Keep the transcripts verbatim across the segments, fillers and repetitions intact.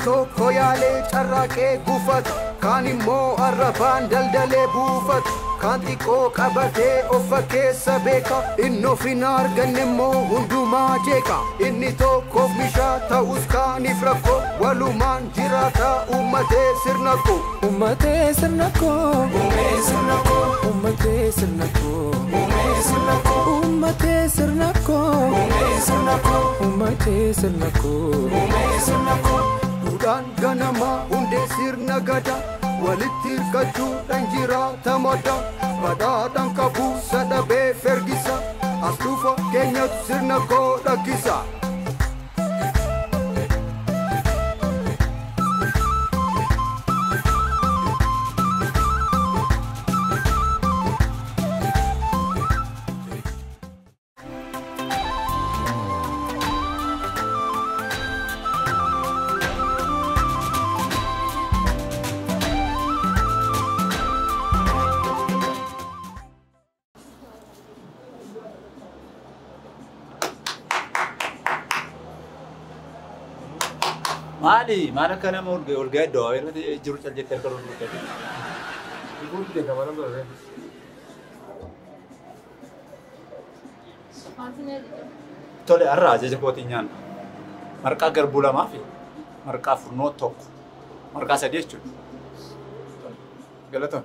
tokko yaalee carraaqee gufatu kaan immoo arrabaan daldalee buufatu kaan xiqqoo qabatee ofa keessa beeka inni of hin arganne immoo hundumaa jeeqa inni tokkoof mishaa ta'us kaaniif rakkoo walumaan jiraata uummatee sirna koo uummatee sirna koo uumee sirna koo uummatee sirna koo uumee sirna koo uummatee sirna koo uumee sirna koo uummatee sirna koo uumee sirna koo duudhaan ganama hundee sirna gadaa walitti hirkachuudhaan jiraata madda badhaadhaan qabu sadhabee fergisa as dhufa keenyatu sirna koo dhaggisa. Mali, mana kana mau orga orga doa, ini jurus aja terkerun gitu. Ibu dia kemana tuh? Tole arra aja sekotinya. Mereka gerbula mafi, mereka furno tok, mereka sedih cuy. Galaton.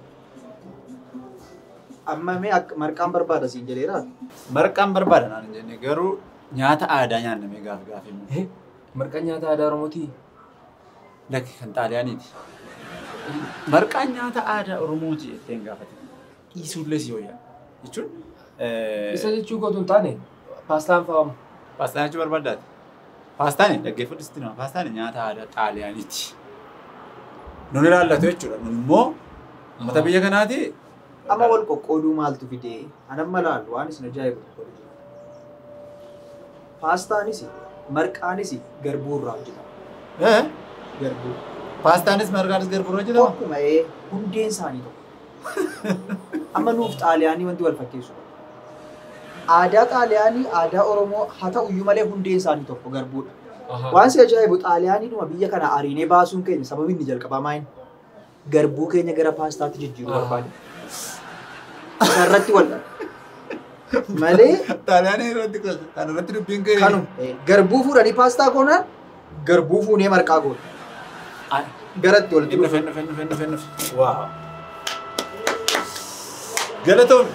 Amma me mereka berbeda sih jadi rat. Mereka berbeda nanti jadi geru nyata adanya nih megaf gafim. Eh, mereka nyata ada Oromoti. Lagi kan talian ini. Mereka nyata ada Oromoti tengah hati. Isulah sih ya. Itu. Bisa juga tuh tane. Pastan faham. Pastan cuma berbeda. Pastan ini lagi foto istimewa. Pastan ini nyata ada talian itu. Nunira Allah tuh itu. Nunmo. Mata biaya kan hati. Amma wal qoqqooduu maaltu fide anan malaalu waan isin ajaa'ibu tokko jira. Paastaanis marqaanis garbuu irraa hojjetama. Eh? Garbuu. Paastaanis marqaanis garbuu irraa hojjetama? Tokkuma ee hundeen isaanii tokko. Amma nuuf xaaliyaanii wanti wal fakkeessu. Aadaa xaaliyaanii aadaa Oromoo haa ta'uyyuu malee hundeen isaanii tokko garbuudha. Waan si ajaa'ibu xaaliyaaniidhuma biyya kana ariinee baasuun keenya sababa inni jalqabaa maayini garbuu keenya gara paastaatti jijjiiruu barbaade. Sarratti wal malee Taliani irratti kan irratti dubbiin kee kanu garbuu fuudhanii paastaa goonaan garbuu fuunee marqaa goona garatti walitti dhufe dhufe dhufe dhufe dhufe waaw galatoon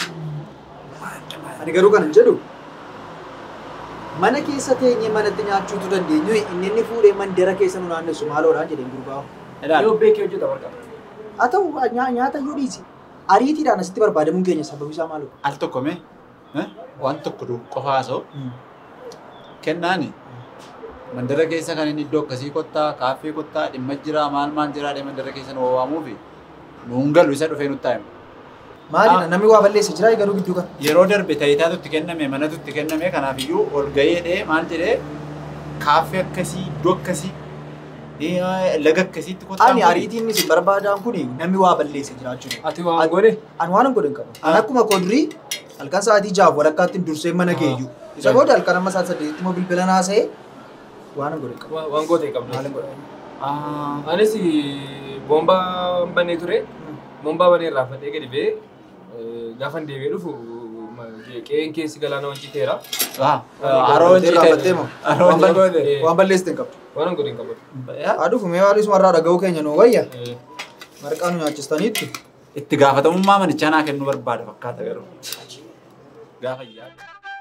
ani garuu kan jedhu mana keessa teenyee manatti nyaachuutu dandeenyu inni inni fuudhee mandara keessa nu naannessu maaloodhaan jedheen gurbaa yoo beekee hojjeta marqaa haa ta'u nyaata yoo dhiisi ariitiidhaan asitti barbaadamuun keenya sababi isaa maaloo al tokko mee waan tokko du qofaa soo kennaani mandara keessa kan inni iddoo akkasii kottaa kaaffee kottaa dhimma jiraa maal maal jiraadhe mandara keessa nu waamuu fi nuun galu isa dhufee nutti taa'ima. Maaliidha namni waa balleessa jiraa garuu gidduu kan yeroo darbe ta'itaatu itti kenname manatu itti kenname kanaafiyyuu ol ga'eedhee maal jedhee kaaffee akkasii iddoo akkasii laga akkasitti kottaa. Ani ariitiin isin barbaadaan kun namni waa balleessa jiraachuu. Ati waan godhe? Ani waan hin godhin qabu. Ani akkuma kodrii halkan sa'aatii jaaf walakkaatti dursee mana geeyyu. Isa booda halkan amma sa'aatii saddeetti immoo bilbila naasa'ee waan hin godhin qabu. Waan godhe qabdu. Maal hin godhin? Anis bombaa banee ture. Bombaa banee irraa fadhee gadi ba'ee gaafa deebi'ee dhufu qe'een keessi galaana wanciteera. Haroo wanciteera. Waan balleessite hin qabdu. Waan hin godhin qabu. Aduuf mee waan isuma irraa dhaga'uu keenya nuu wayya. Marqaa nu nyaachistaniitti. Itti gaafatamummaa manichaa naa kennuu barbaada fakkaata garuu. Gaafa yaadu.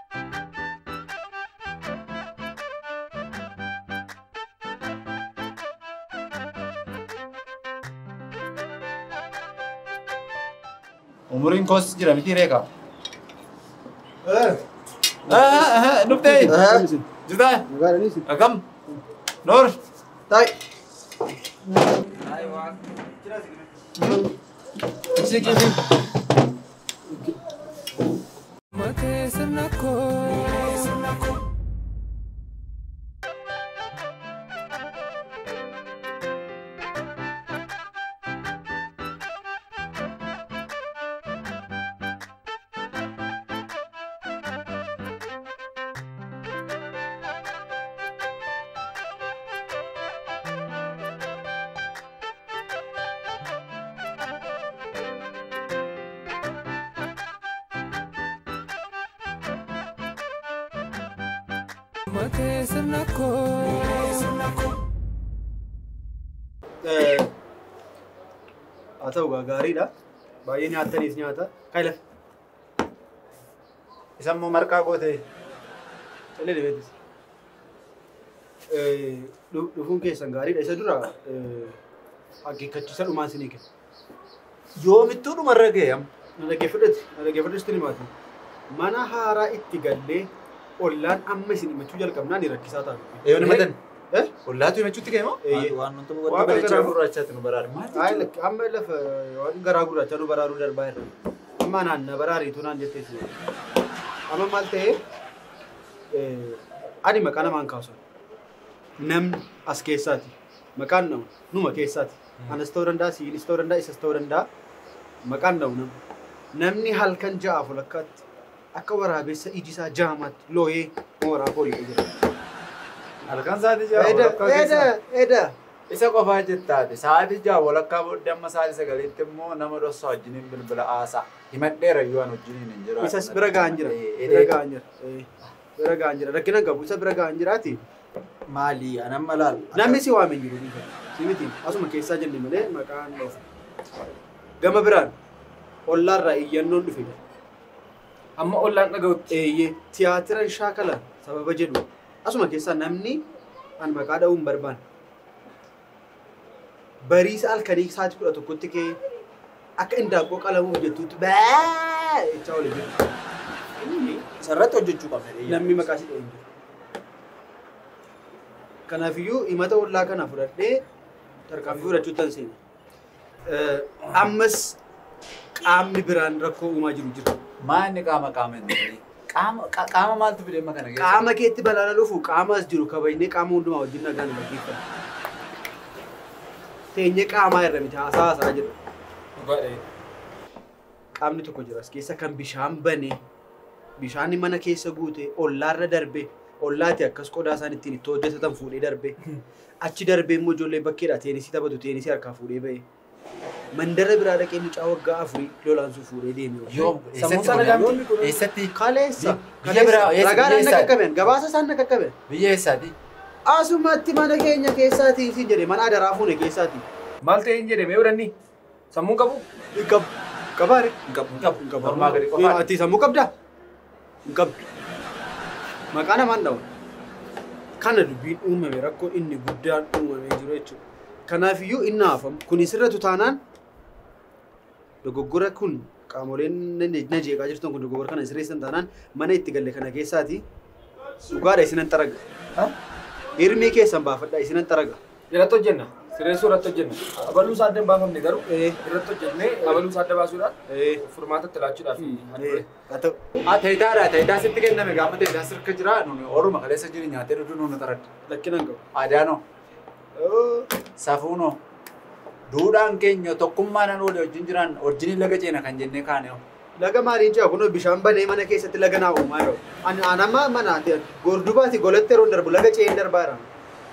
Umuriin koos jira miti reekaa. Dhuftee. Jirtaa? Akkam? Noor. Tai. Sikiti. Mate sernako. Makee sirna koo. Haa ta'u gaariidha. Baay'ee nyaattaniis nyaata. Kaayila. Isa immoo marqaa gootee. Callee dhibeetis. Dhufuun keessan gaariidha. Isa dura akeekkachiisa dhumaan isinii kenna. Yoomittuu dhumarra ga'e amma. Na dhaggeeffadhati. Na dhaggeeffadhati isin himaati. Mana haaraa itti gallee ollaan amma isin himachuu jalqabnaan ni rakkisaa ta'a. Eeyoon himatan. Ollaatu himachuutti ga'e moo? Waan wantoota Waan garaa gurraachaatti nu baraaru. Amma lafa waan garaa gurraachaa nu baraaruu darbaa irra. Amma naan na baraariitu naan jettees. Amma maal ta'ee ani maqaa namaan kaasan. Namni as keessaati. Maqaan nama numa keessaati. Anas ta'uu danda'a, siinis ta'uu danda'a, isas ta'uu danda'a. Maqaan nama nama. Namni halkan ja'aaf walakkaatti akka waraabessa ijisaa jaamaatti looyee mooraa horii jira. Halkan sa'aatii ja'a Eda, eda, eda. isa qofaa jettaate sa'aatii ja'a walakkaa booddee amma sa'aatii sagaliitti immoo nama dhossaa wajjiniin bilbila haasaa himadheera iyyuu an wajjiniin hin jiraatu. Isas bira ga'an jira. Bira ga'an jira. Bira ga'an jira. Rakkina qabu isa bira ga'an jiraati. Maali anamma laal. Namni si waamee jiru dhiifa. Si miti asuma keessaa jenne malee maqaan dhoofa. Gama biraan ollaarraa iyyannoon dhufe. Amma ollaan dhaga'utti. Eeyyee tiyaatiran shaakala sababa jedhu asuma keessaa namni an maqaa dha'uu hin barbaanne. Bariisa halkanii sa'aatii kudha tokkotti kee akka indaaqqoo qalamuu hojjettuutti baa jechaa oole jiru. Sarratti hojjechuu qabna. Namni maqaa si dha'een jiru. Kanaafiyyuu himata ollaa kana fudhadhee tarkaanfii fudhachuu tan seena. Ammas qaamni biraan rakkoo uumaa jiru jira. Maanni qaama qaama hin ta'e. Qaama qaama maaltu fide amma kana keessa? Qaama keetti balaala dhufu qaamas jiru kabajnee qaama hundumaa wajjin nagaan gaggeeffama. Teenyee qaamaa irra miti haasaa haasaa jedha. Qaamni tokko jira as keessa kan bishaan banee bishaanni mana keessa guute ollaarra darbee ollaati akkas qodaa isaan ittiin itti hojjetatan fuudhee darbee achi darbee immoo ijoollee bakkeedha teenisii taphatu teenisii harkaa fuudhee ba'e. Mandara biraa dhaqee mucaa waggaa afurii lolaansuu fuudhee deeme. Yoom eessatti? Kaleessa. Biyya biraa ragaan na qaqqaben gabaasa isaan na qaqqaben. Biyya eessaati? Asumatti mana keenya keessaati isin jedhe mana adaraa fuune keessaati. Maal ta'e hin jedhame odhanni? Sammuu qabu? Qabu. Qabaare? Qabu. Qabu. Normaa gadi qofaa. Ati sammuu qabdaa? Hin qabdu. Maqaa namaan dhawu. Kana dubbiin uumame rakkoo inni guddaan uumamee jiru jechuudha. Kanaafiyyuu inni haafamu kun sirratu taanaan dogoggora kun qaamoleen na jeeqaa jirtan kun dogoggora kana sirreessan taanaan mana itti galle kana keessaati dhugaadha isinan xaraga. Hirmii keessan baafadha isinan xaraga. Irratti hojjenna. Sirreessuu irratti hojjenna. Abaluu isaa adda hin baafamne garuu irratti hojjennee abaluu isaa adda baasuudhaan furmaatatti laachuudhaaf. Ta'idaadha. Ta'idaa sitti kenname gaafa ta'idaa sirka jira nuni oruma kaleessa jiri nyaatee dhudhu nuni taradha. Lakkinan qabu. Aadaanoo. Safuunoo. Duudhaan keenya tokkummaadhaan walii wajjin jiran wajjiniin laga ceena kan jennee kaane. Laga maaliin jaa kunoo bishaan banee mana keessatti laga naa uumaa yeroo. Anamma mana gordubaati golatti yeroo darbu laga ceen darbaa jira.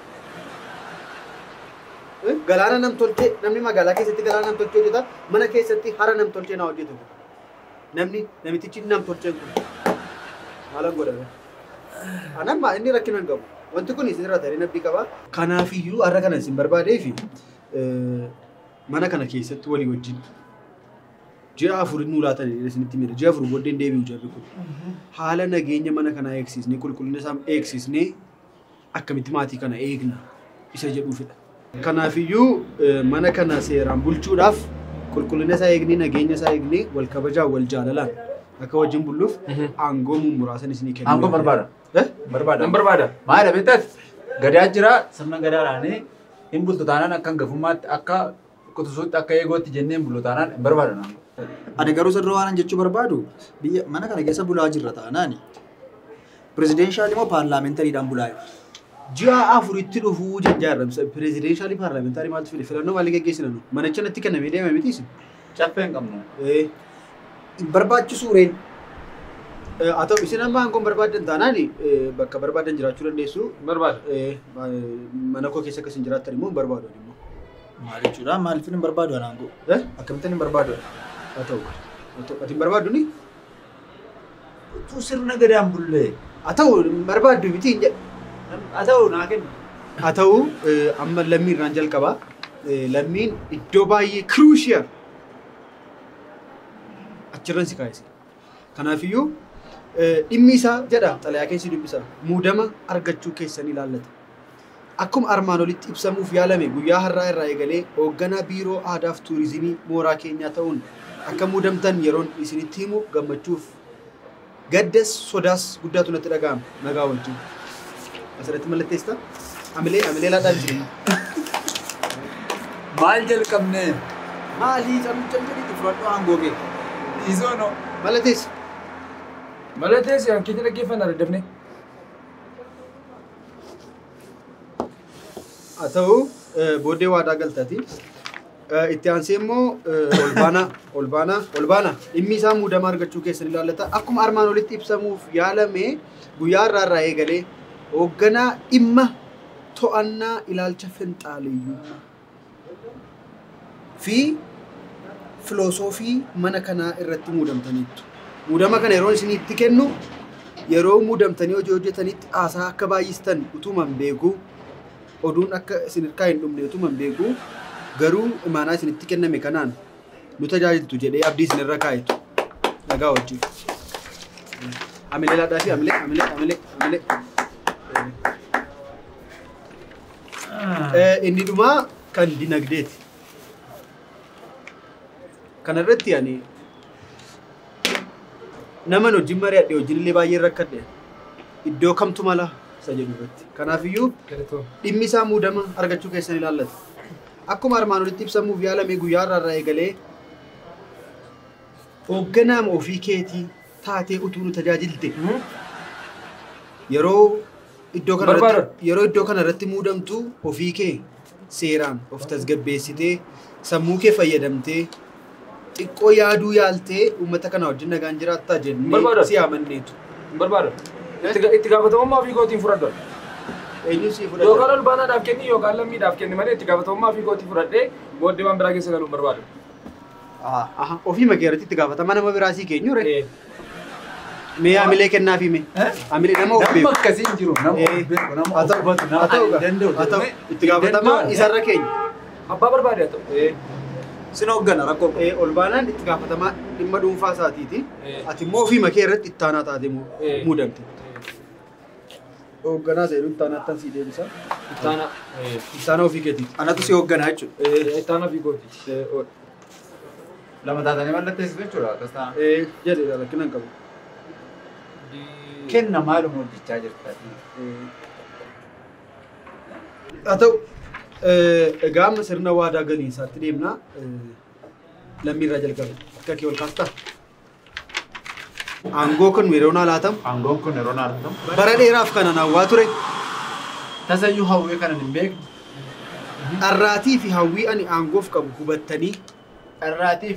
Galaana nam tolchee namni magaalaa keessatti galaana nam tolchee hojjeta mana keessatti hara nam tolchee naa hojjetu. Namni namitichi nam tolcheen kun maalan godhame. Anamma inni rakkinan qabu. Wanti kun isin irraa ta'ee nabbii qaba. Kanaafiyyuu har'a kana isin barbaadee fi mana kana keessatti walii wajjin ji'a afur nuu laatan isinitti mira. Ji'a afur booddeen deebi'u jarri kun. Haala nageenya mana kanaa eegsisnee qulqullina isaa eegsisnee akkamitti maatii kana eegna isa jedhuufidha. Kanaafiyyuu mana kana seeraan bulchuudhaaf qulqullina isaa eegnee nageenya isaa eegnee wal kabajaa wal jaalalaan akka wajjin bulluuf aangoo muraasan isinii kennu. Aangoo barbaada. Barbaada. Nan barbaada. Maali beektas gadaa jira sirna gadaadhaanii hin bultu taanaan akka hangafummaatti akka kutusuutti akka eegootti jennee hin bultu taanaan hin barbaadu. Ani garuu sirrii waan jechuu barbaadu biyya mana kana keessa bulaa jirra taanaani. Pirezidenshaalii moo paarlaamentaariidhaan bulaa jira? Ji'a afuritti dhufuu jajjaarra. Pirezidenshaalii paarlaamentarii maaltu fide? Filannoo maalii geggeessina nu? Manicha natti kennamee deeme miti isin? Caffee hin qabnu. Barbaachisu reen. Haa ta'u isin amma hangoon barbaadan taanaani bakka barbaadan jiraachuu dandeessu. Barbaada. Mana koo keessa akkas hin jiraattan immoo hin barbaadu immoo. Maal jechuudha? Maaliif hin barbaadu anaangoo? Akkamittiin hin barbaadu? Haa ta'u. Ati hin barbaadu ni? Tu sirna gadaan bullee. Haa ta'u hin barbaaddu miti Haa ta'u naa kennu. Haa ta'u amma lammii irraan jalqabaa. Lammiin iddoo baay'ee crucial achirran si kaayese. Kanaafiyyuu dhimmi isaa jedha xalayaa keessi dubbisaa muudama argachuu keessan ilaallata. Akkuma armaan olitti ibsamuuf yaalame guyyaa har'aa irraa eegalee hoogganaa biiroo aadaa fi tuurizimii mooraa keenyaa ta'uun akka muudamtan yeroon isinitti himu gammachuuf gaddas sodaas guddaatu natti dhaga'ama nagaa wajjin. Asirratti mallatteessita? Amilee amilee laadhaan jireenya. Maal jalqabne? Maalii cabuu cabuu fudhadhu aangoo kee. Isoono. Mallatteessa. Mallatteessa hanqii dhaggeeffannaa daddafne. Haa ta'u booddee waadaa galtaati. Itti aansee immoo olbaanaa olbaanaa olbaanaa dhimmi isaa muudama argachuu keessan ilaallata. Akkuma armaan olitti ibsamuuf yaalame guyyaa irraa irraa eegalee hoogganaa dhimma to'annaa ilaalcha finxaaleeyyummaa fi filosoofii mana kanaa irratti muudamtaniittu. Muudama kana yeroo isinitti kennu yeroo muudamtanii hojii hojjetanitti haasaa akka baay'istan utuman beekuu oduun akka isin hirkaa hin dhumne utuman beekuu garuu imaanaa isinitti kenname kanaan nu tajaajiltu jedhee abdii isinirra kaayetu nagaa wajjin. Amilee laadhaa fi amilee amilee amilee amilee. Inni dhumaa kan dinagdeeti. Kana irratti ani nama wajjin mari'adhe wajjin illee baay'ee rakkadhe iddoo kamtu mala isa jedhu irratti. Kanaafiyyuu dhimmi isaa muudama argachuu keessan ilaallata. Akkuma armaan olitti ibsamuuf yaalame guyyaa irraa irraa eegalee hoogganaa ofii keetii taatee utuu nu tajaajilte yeroo iddoo kanarratti yeroo iddoo kanarratti muudamtu ofii kee seeraan of tasgabbeessitee sammuu kee fayyadamtee xiqqoo yaaduu yaaltee uummata kana wajjin nagaan jiraattaa jennee si amanneetu. Barbaada. Itti gaafatamummaa ofii kootiin fudhadha. Eenyu si fudhadha? Yookaan olbaanaadhaaf kenni yookaan lammiidhaaf kenni malee itti gaafatamummaa ofii kootiin fudhadhee booddee waan biraa keessa galuun barbaada. Ofii makeerratti itti gaafatama nama biraa sii keenyu re. Mee amilee kennaafi mee? Amilee nama of beeku. Nama akkasii hin jiru. Nama of beeku. Nama of hubatu. Nama danda'u. Haa ta'u itti gaafatama isarra keenya. Abbaa barbaade haa ta'u. Sin hooggana rakkoo. Olbaanaan itti gaafatamaa dhimma dhuunfaa isaatiiti. Ati immoo ofii makee irratti ittaanaa taate muudamte. Hoogganaa ta'e ittaanaa tan sii deebisa. Ittaanaa. Ittaanaa ofii keetiiti. Anatu si hoogganaa jechuudha. Ittaanaa ofii kooti. Lama taatanii mallatteessitu jechuudha akkas ta'a. Jedhe rakkina hin qabu. Kenna maaluma hojjechaa jirtati. Haa ta'u egaa amma sirna waadaa galiinsaatti deemnaa lammiirraa jalqabe akka kee ol kaastaa. Aangoo kun yeroo naa laatamu. Aangoon kun yeroo naa laatamu. Bara dheeraaf kana naawwaa ture. Tasayyuu hawwii kana hin beekne. Dharraatii fi hawwii ani aangoof qabu hubattanii. Dharraatiif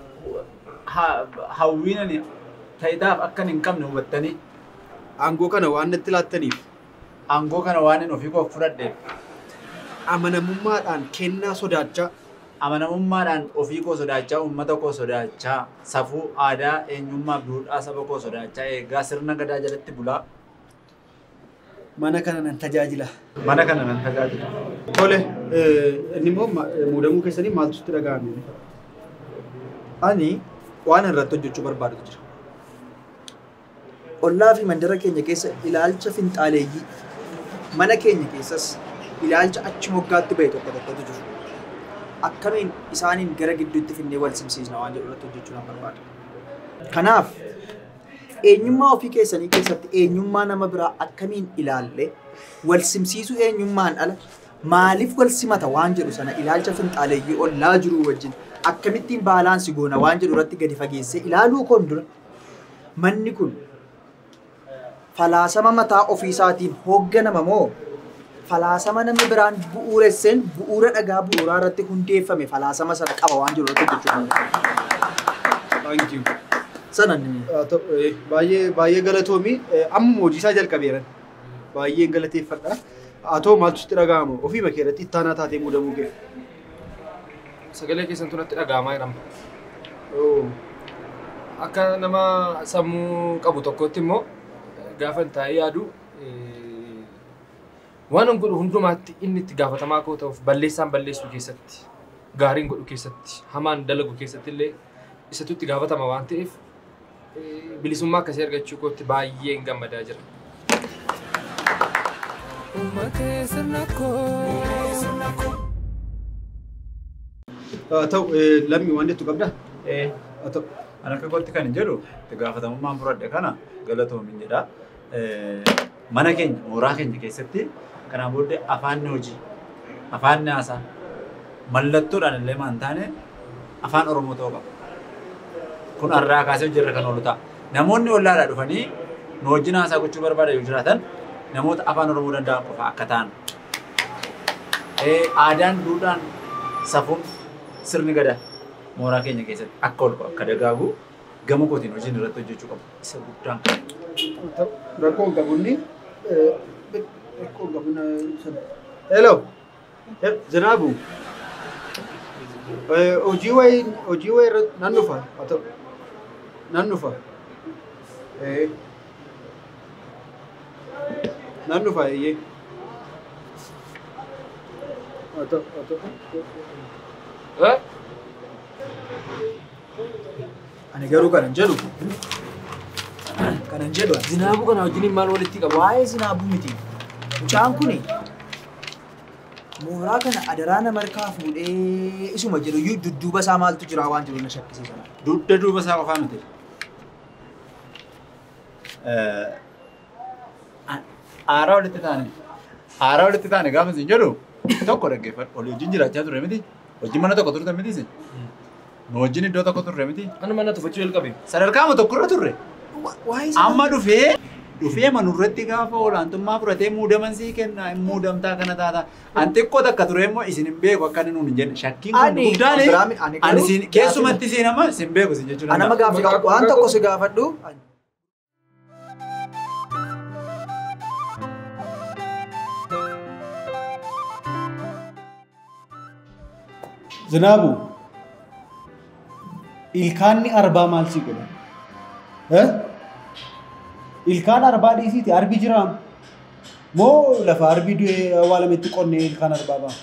hawwiin ani ta'idaaf akkan hin qabne hubattanii. Aangoo kana waan natti laattaniif. Aangoo kana waan hin ofii koof fudhadheef. Amanamummaadhaan kennaa sodaachaa. Amanamummaadhaan ofii koo sodaachaa, uummata koo sodaachaa, safuu, aadaa, eenyummaa, duudhaa saba koo sodaachaa eegaa sirna gadaa jalatti bulaa. Mana kana nan tajaajila. Mana kana nan tajaajila. Tole inni immoo muudamuu keessanii maaltu sitti dhaga'ame? Ani waan irratti hojjechuu barbaadutu jira. Ollaa fi mandara keenya keessa ilaalcha finxaaleeyyii mana keenya keessas ilaalcha achi moggaatti bahe tokko tokkotu jiru. Akkamiin isaaniin gara gidduutti finnee wal simsiisna waan jedhu irratti hojjechuu nan barbaada. Kanaaf eenyummaa ofii keessanii keessatti eenyummaa nama biraa akkamiin ilaalle wal simsiisuu eenyummaan ala maaliif wal simata waan jedhu sana ilaalcha finxaaleeyyii ollaa jiru wajjin akkamittiin baalaansii goona waan jedhu irratti gadi fageessee ilaaluu koon dura manni kun falaasama mataa ofii isaatiin hoogganama moo falaasama namni biraan bu'uuresseen bu'uura dhagaa bu'uuraa irratti hundeeffame falaasama sana qaba waan jiru irratti hojjechuu Thank you. sana Baay'ee baay'ee galatoomii amma hojii isaa jalqabeeran. Baay'ee galateeffadha. Haa ta'u maaltu sitti dhaga'ama? Ofii makee irratti ittaanaa taatee muudamuu kee. Sagalee keessan tunatti dhaga'amaa jedhama. Akka nama sammuu qabu tokkotti immoo gaafa hin taa'ee yaadu waan an godhu hundumaatti inni itti gaafatamaa koo ta'uuf balleessaan balleessuu keessatti gaariin godhu keessatti hamaan dalagu keessatti illee isatu itti gaafatama waan ta'eef bilisummaa akkasii argachuu kootti baay'een gammadaa jira. ta'u lammi waan jettu qabda? Ta'u an akka gootti kan hin jedhu itti gaafatamummaan fudhadhe kana galatoomin jedha. Mana keenya mooraa keenya keessatti kanaan booddee afaan hojii afaan haasaa mallattoodhaan illee maan taane afaan Oromoo ta'uu qaba. Kun har'aa kaasee hojii irra kan oolu ta'a. Namoonni ollaadhaa dhufanii nu wajjin haasaa gochuu barbaadan yoo jiraatan namoota afaan Oromoo danda'an qofa akka ta'an. Aadaan, duudhaan, safuun sirni gadaa mooraa keenya keessatti akka ol akka dagaagu gama kootiin hojiin irratti hojjechuu qabu. Isa guddaan kan. Rakkoon qabuunni rakkoon qabuun hello Zinaabu hojii wayii hojii wayii irratti nan dhufa haa ta'u nan dhufa nan dhufa eeyyee haa ta'u haa ta'u ani garuu kanan jedhu kanan jedhu Zinaabu kana wajjin maal walitti qabu? waa'ee Zinaabu miti. Mucaan kuni mooraa kana adaraa nama harkaa fuudhee isuma jedhu iyyuu dudduuba isaa maaltu jira waan jiru na shakkisiisa. Dudda duuba isaa qofaa miti. Aaraa walitti taane aaraa walitti taane gaafa isin jedhu tokko dhaggeeffadhu. Olii wajjin jiraachaa turre miti. Wajjin mana tokko turte miti isin. Nu wajjin iddoo tokko turre miti. Anu mana tuffachuu jalqabe. Sadarkaama tokkorra turre. Amma dhufee dhufee manurratti gaafa olaantummaa fudhatee muudaman sii kenna muudamtaa kana taata. An xiqqoo takka ture immoo isin hin beeku akka inni nuun hin jenne. Shakkiin kun guddaan ani isin keessumatti isin amma isin beeku isin jechuudha. Anama gaafa waan tokko si gaafadhu. Zinaabu ilkaanni arbaa maal si godha? Eh? Ilkaan arbaa dhiisiiti arbi jiraam moo lafa arbi du'ee awwaalametti qonnee ilkaan arbaa ba'a?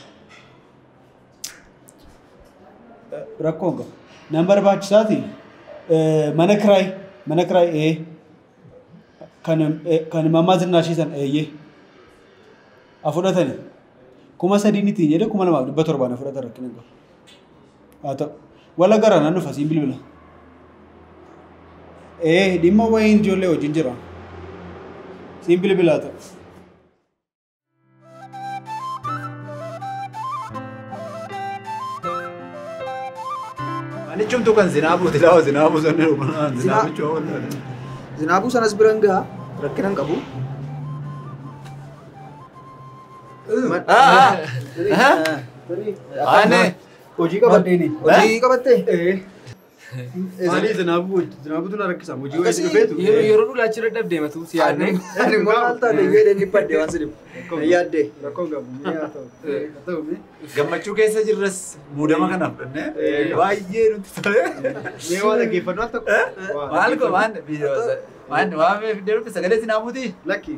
Rakkoon qaba. Nan barbaachisaati mana kiraay mana kiraay ee kan kan mammaa zinnaashiisan eeyyee afudhatani kuma sadiinitiin jedhe kuma lamaaf dhibba torbaan afudhatan rakkina qaba. Haa ta'u wala gara nan dhufa siin bilbila. Eh dhimma wayiin ijoollee wajjin jira. Siin bilbilaa ta'u. Ani cumtu kan Zinaabu tilaawa Zinaabu sanne dhugumaan Zinaabu choo. Zinaabu sanas biran gaa rakkinan qabu. Ah ah. Ane hojii qabattee hojii qabattee? Eh. Ani Zinaabu Zinaabu tun rakkisa hojii wayii dhufeetu. Yeroo dhulaachi irra deematu si yaadne. Ani maal taate jedhee ni badde waan sidibu. Yaadde. Rakkoon qabu mee haa ta'u. Haa ta'u mee. Gammachuu keessa jirres muudama kana fudhannee baay'ee nutti tole. Mee waan dhaggeeffannu haa ta'u. Maal ko waan biiroo waan waan fidee dhufe sagalee Zinaabuuti. Lakki.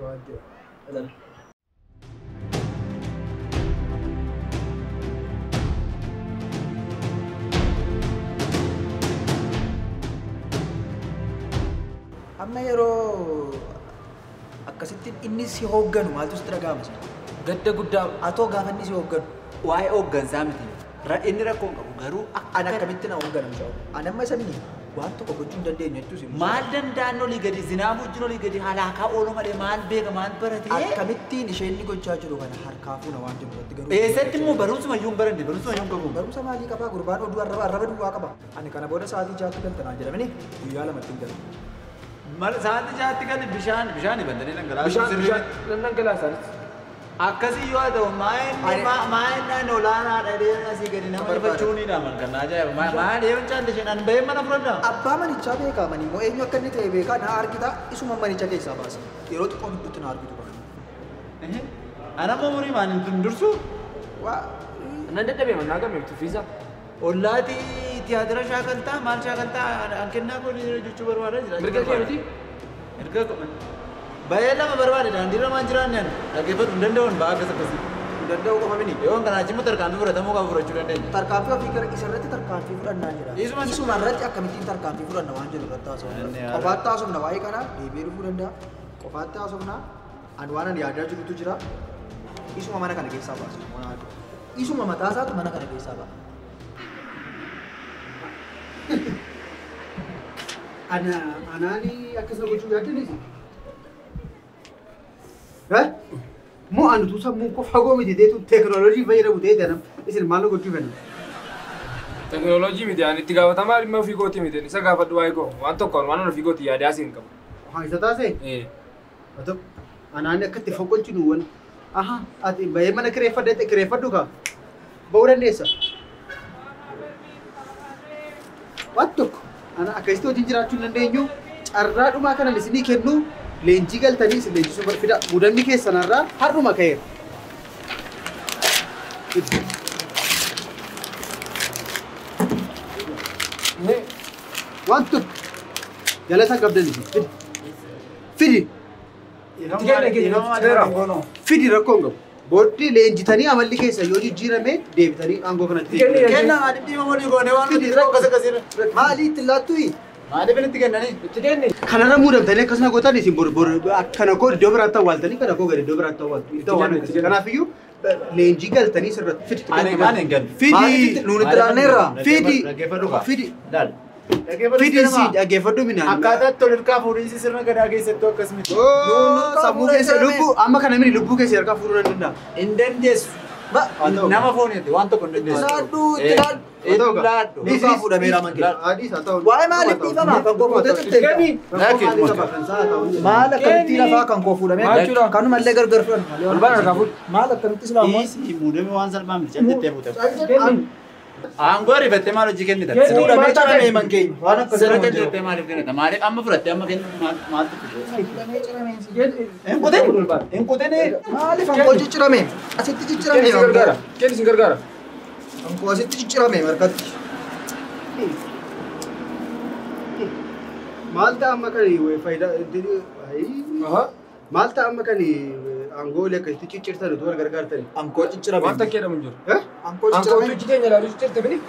Amma yeroo akkasitti inni si hoogganu maaltu sitti dhaga'ama sana? Gadda guddaa Atoo gaafa inni si hoogganu. Waa'ee hooggansaa miti. Inni rakkoon qabu garuu Ani akkamitti na hooggana mucaa? Ani amma isa inni waan tokko gochuu hin dandeenye jechuus hin maal danda'an olii gadi Zinaabu wajjin olii gadi halaakaa oolu malee maal beeka maal barate. akkamittiin isheen inni gochaa jiru kana harkaa fuuna waan jiru irratti garuu. Eessatti immoo barumsuma iyyuu hin baranne barumsuma iyyuu hin qabu. Barumsa maalii qabaa gurbaan oduu arraba arraba duwwaa qaba. Ani kana booda sa'aatii jaatti galtanaa jedhamini guyyaa lamatti hin galu. Mal sa'aatii jaatti gali bishaan bishaan ibantanii dhangalaasu. bishaan bishaan dhangalaasanis. Akkasii yoo ta'u maayinni maayinni olaanaa dhadhee asii gadi nama ifachuun ni dhaaman kan ajaa'iba maal eeyoon caalli isheen an bahee mana fudhadhaa. Abbaa manichaa beekaa mani immoo eenyu akka inni ta'e beekaa na argita isuma manicha keessaa baasa yeroo xiqqoo gidduutti na argitu kana. Anammoo umurii maan hin dursu. Nan dadhabee mannaa gameeftu fiisaa. Ollaati tiyaatira shaakaltaa maal shaakaltaa an kennaa kun jechuu barbaadaa jira. Mirga kee miti? Mirga Bayar lama barbaade daandii lamaan jiraanne dhaggeeffatu hin danda'uun ba'aa akkas akkasii. Danda'uu qofa mini. Yoo kanaa achi immoo tarkaanfii fudhatamuu qaba fudhachuu dandeenya. Tarkaanfii ofii gara isarratti tarkaanfii fudhannaa jira. Isuma- Isuma irratti akkamittiin tarkaanfii fudhanna waan jedhu irratti haasofna. Inni yaada. Qofaatti haasofna waa'ee kanaa deebi'ee dhufuu danda'a. Qofaatti haasofna ani waan ani yaadaa jirutu jira. Isuma mana kana keessaa baasu. Isuma mataa isaatu mana kana keessaa ba'a. Ana anaani akkasuma gochuu yaaddaniisi. Eh? Moo anu tu sammuu koo fagoo miti deetu teekinooloojii fayyadamu ta'ee tanam isin maal gochuu fedhan? Teknooloojii miti ani itti gaafatamaa dhimma ofii kooti miti isa gaafadhu waa'ee koo waan tokkoon waan ofii kooti yaadee asiin qabu. Haa isa taasee? Eh. Haa ta'u anaani akka itti foqqolchinu wan. Aha ati bahee mana kireeffadde kireeffadhu kaa? Ba'uu dandeessa? Waan tokko ana akkasitti hojii jiraachuu hin dandeenyu carraa dhumaa kanan isinii kennu leenjii galtanii isin leenjisuu barbaada. Mudannoo keessanarraa har'uma ka'eera. Waan tokko jala isaa qabdan isin fidi. Fidi. Fidi rakkoo hin qabu. Booddee leenjitanii amalli keessa yoo jijjiirame deebitanii aangoo kanatti. Kennaa dhimma walii goonee waan nuti yeroo akkas akkasii Maalii itti laattuyi? maaliif inni itti kennanii? Itti kenni. Kanarra muudamtanii akkasuma gootan isin bor bor akkana koo iddoo biraatti awwaaltanii kana koo gadi iddoo biraatti awwaaltu. Iddoo waan akkasii. Kanaafiyyu leenjii galtanii sirratti fidi. Ani maan hin galu. Fidi. Nuuni itti laanneerra. Fidi. Dhaggeeffadhu kaa. Fidi. Laal. Fidi si dhaggeeffadhu minaan. Akkaataa itti ol hirkaa fuudhinsi sirna gadaa keessatti akkas miti. Sammuu keessa lubbuu amma kana mini lubbuu keessa harkaa fuudhuu nan danda'a. Hin dandeessu. Nama fooniiti waan tokko hin dandeessu. Laaddu itti laaddu. Laaddu. Dhugaa fuudhameera mankee. Adiis haa ta'u. Waa'ee maaliif dhiifamaa kan koo fuudhee turte? Maal akkamitti lafaa kan koo fuudhamee? Maalchuudha? Kanumallee gargar fudhan. Walbaan harkaa fuudhu. Maal akkamitti silaamaa? Dhiisii muudame waan salphaa miti callettee fuudhame. Aangoo ariifattee maal hojii kennita? Fuudhamee ciramee mankeenya. Waan Sirna akkasii waan callettee jiru. maaliif kennita? Maaliif amma fudhattee amma kennu maaltu fudhate? Fuudhamee ciramee si jedhu. Hin kutee? Hin kutee? Maaliif ankoo ciccirame? Asitti Kenni ciccirame si gargaara. Kenni si gargaara. ankoo asitti ciccirame markatti. Maal ta'a amma kan faayidaa Aha. maal ta'a amma kan aangoo akkasitti ciccirtan utuu wal gargaartani. Ankoo ciccirame. Waan takka jedhamu hin jiru. Eh? Ankoo Ankoo ciccirame. tuuti keenya ilaaluu jirte bini.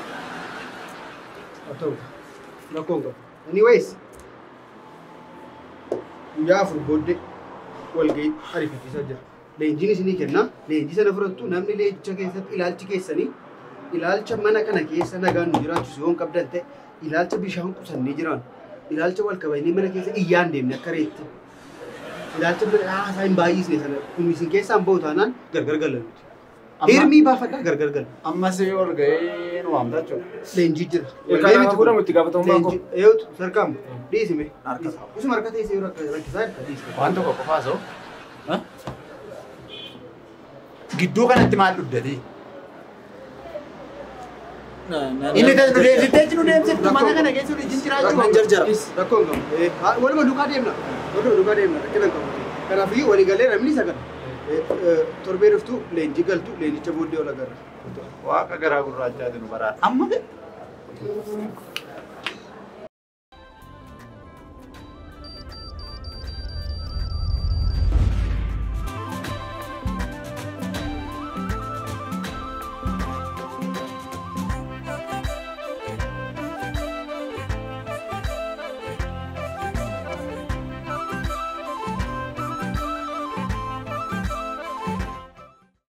Haa ta'u rakkoo hin qabu. Anyways guyyaa afur booddee walgahii ariifachiisaa jira. Leenjiin isinii kenna. Leenjii sana fudhattu namni leenjicha keessatti ilaalchi keessanii ilaalcha mana kana keessa nagaan nu jiraachisu yoo hin qabdan ta'e ilaalcha bishaan qusannee jiraan. Ilaalcha wal kabajnee mana keessa iyyaan deemne akka reetti. Ilaalcha haasaa hin baay'isne sana kun isin keessaan bahu taanaan gargar galan. Hirmii baafadhaa gargar galan. Ammas yoo ol ga'ee nu waamta jechuudha. Leenjii jira. Ilkaan nama fuudhamu itti gaafatamummaa koo. Eeyyotu sarkamu dhiisime. Isuma harka teessee yoo rakkisaa harka dhiisime. Waan tokko qofaa soo. Gidduu kanatti maal dhuddati? Inni tas nu deemsitee nu deemsiftu mana kana keessa waliin jiraachuu. Rakkoon jarjara. Rakkoo hin qabu. Waluma duukaa deemna. Waluma duukaa deemna. Rakkina hin qabu. Kanaafiyyuu walii galee namni isa kana. Torbee dhuftu leenjii galtu leenjicha booddee ol agarra. Waaqa garaa gurraachaati nu baraadha. Amma